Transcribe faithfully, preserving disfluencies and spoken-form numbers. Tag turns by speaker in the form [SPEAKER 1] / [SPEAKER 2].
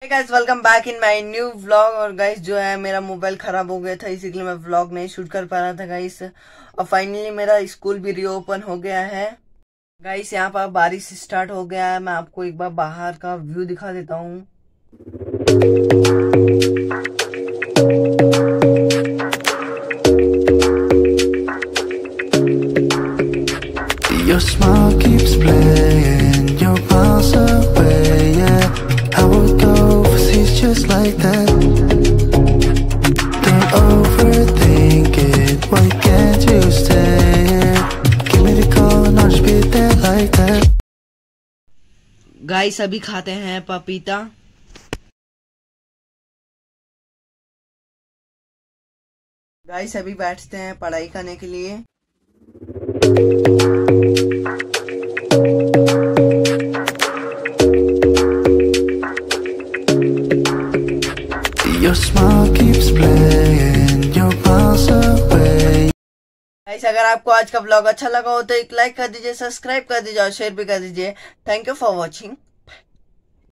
[SPEAKER 1] Guys welcome back in my new vlog. और guys जो है मेरा मोबाइल खराब हो गया था, इसीलिए मैं व्लॉग नहीं शूट कर पा रहा था गाइस। और फाइनली मेरा स्कूल भी रीओपन हो गया है गाइस। यहाँ पर बारिश स्टार्ट हो गया है। मैं आपको एक बार बाहर का व्यू दिखा देता हूँ।
[SPEAKER 2] Your smile keeps playing, you're miles away, yeah. I would go overseas just like that. Don't overthink it, why can't you stay here? Give me the call and I'll just be there like that.
[SPEAKER 1] Guys अभी खाते हैं पपीता। Guys अभी बैठते हैं पढ़ाई करने के लिए।
[SPEAKER 2] Your smile keeps playing, you're miles away.
[SPEAKER 1] Guys अगर आपको आज का व्लॉग अच्छा लगा हो तो एक लाइक कर दीजिए, सब्सक्राइब कर दीजिए और शेयर भी कर दीजिए। Thank you for watching.